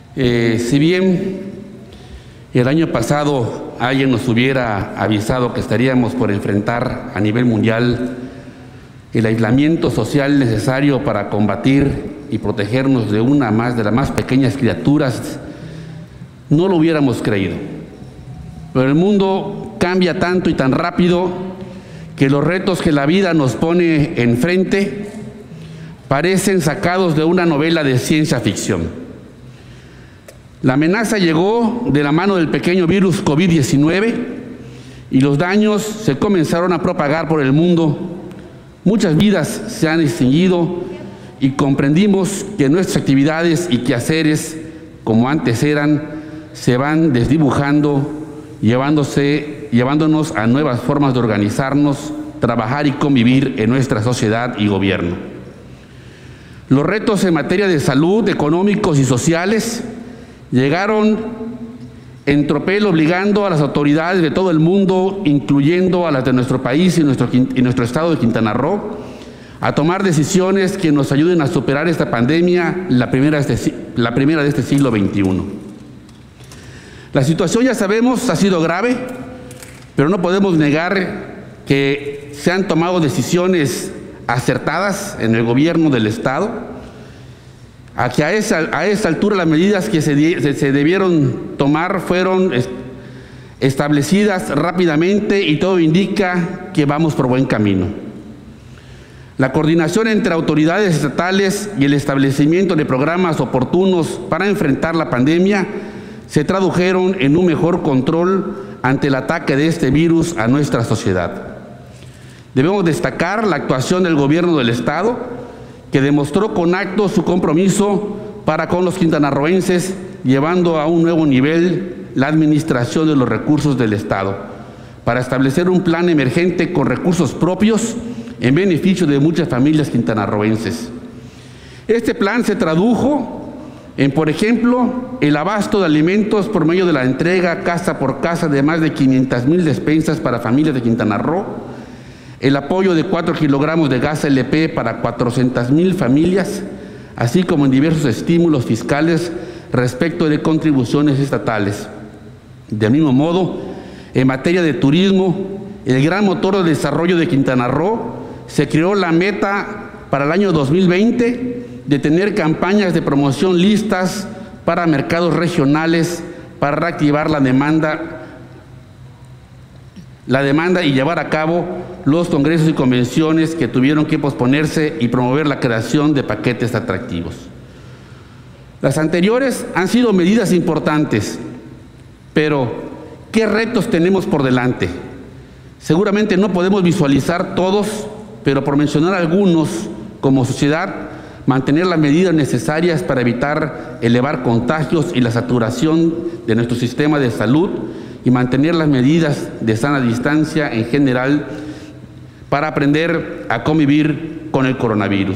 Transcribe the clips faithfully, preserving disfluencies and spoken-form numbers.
Eh, si bien el año pasado alguien nos hubiera avisado que estaríamos por enfrentar a nivel mundial el aislamiento social necesario para combatir y protegernos de una más de las más pequeñas criaturas, no lo hubiéramos creído. Pero el mundo cambia tanto y tan rápido que los retos que la vida nos pone enfrente parecen sacados de una novela de ciencia ficción. La amenaza llegó de la mano del pequeño virus COVID diecinueve y los daños se comenzaron a propagar por el mundo. Muchas vidas se han extinguido y comprendimos que nuestras actividades y quehaceres, como antes eran, se van desdibujando, llevándose, llevándonos a nuevas formas de organizarnos, trabajar y convivir en nuestra sociedad y gobierno. Los retos en materia de salud, económicos y sociales llegaron en tropel, obligando a las autoridades de todo el mundo, incluyendo a las de nuestro país y nuestro, y nuestro estado de Quintana Roo, a tomar decisiones que nos ayuden a superar esta pandemia, la primera de este, la primera de este siglo veintiuno. La situación, ya sabemos, ha sido grave, pero no podemos negar que se han tomado decisiones acertadas en el gobierno del estado, a que a esa, a esa altura las medidas que se, se, se debieron tomar fueron est establecidas rápidamente y todo indica que vamos por buen camino. La coordinación entre autoridades estatales y el establecimiento de programas oportunos para enfrentar la pandemia se tradujeron en un mejor control ante el ataque de este virus a nuestra sociedad. Debemos destacar la actuación del gobierno del estado, que demostró con actos su compromiso para con los quintanarroenses, llevando a un nuevo nivel la administración de los recursos del Estado, para establecer un plan emergente con recursos propios en beneficio de muchas familias quintanarroenses. Este plan se tradujo en, por ejemplo, el abasto de alimentos por medio de la entrega casa por casa de más de quinientas mil despensas para familias de Quintana Roo, el apoyo de cuatro kilogramos de gas L P para cuatrocientas mil familias, así como en diversos estímulos fiscales respecto de contribuciones estatales. Del mismo modo, en materia de turismo, el gran motor de desarrollo de Quintana Roo, se creó la meta para el año dos mil veinte de tener campañas de promoción listas para mercados regionales para reactivar la demanda la demanda y llevar a cabo los congresos y convenciones que tuvieron que posponerse y promover la creación de paquetes atractivos. Las anteriores han sido medidas importantes, pero ¿qué retos tenemos por delante? Seguramente no podemos visualizar todos, pero por mencionar algunos, como sociedad, mantener las medidas necesarias para evitar elevar contagios y la saturación de nuestro sistema de salud, y mantener las medidas de sana distancia en general para aprender a convivir con el coronavirus.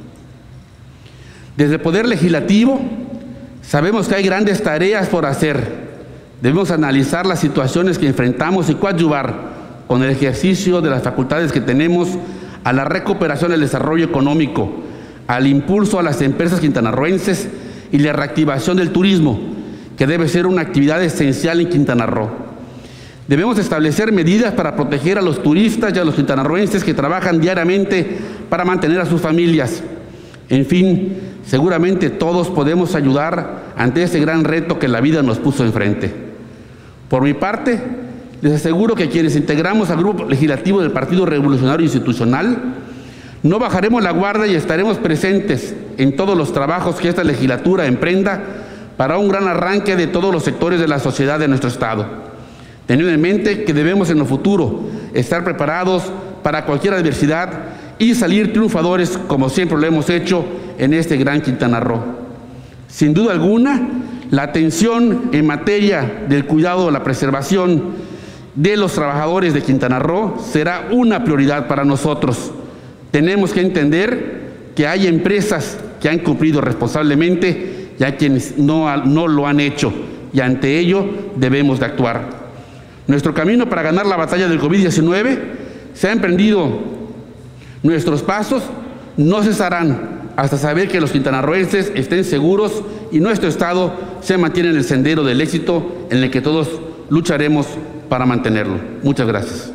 Desde el Poder Legislativo sabemos que hay grandes tareas por hacer. Debemos analizar las situaciones que enfrentamos y coadyuvar con el ejercicio de las facultades que tenemos a la recuperación del desarrollo económico, al impulso a las empresas quintanarroenses y la reactivación del turismo, que debe ser una actividad esencial en Quintana Roo. Debemos establecer medidas para proteger a los turistas y a los quintanarroenses que trabajan diariamente para mantener a sus familias. En fin, seguramente todos podemos ayudar ante ese gran reto que la vida nos puso enfrente. Por mi parte, les aseguro que quienes integramos al Grupo Legislativo del Partido Revolucionario Institucional, no bajaremos la guardia y estaremos presentes en todos los trabajos que esta legislatura emprenda para un gran arranque de todos los sectores de la sociedad de nuestro Estado, teniendo en mente que debemos en el futuro estar preparados para cualquier adversidad y salir triunfadores como siempre lo hemos hecho en este gran Quintana Roo. Sin duda alguna, la atención en materia del cuidado, la preservación de los trabajadores de Quintana Roo será una prioridad para nosotros. Tenemos que entender que hay empresas que han cumplido responsablemente y hay quienes no, no lo han hecho, y ante ello debemos de actuar. Nuestro camino para ganar la batalla del COVID diecinueve se ha emprendido. Nuestros pasos no cesarán hasta saber que los quintanarroenses estén seguros y nuestro Estado se mantiene en el sendero del éxito en el que todos lucharemos para mantenerlo. Muchas gracias.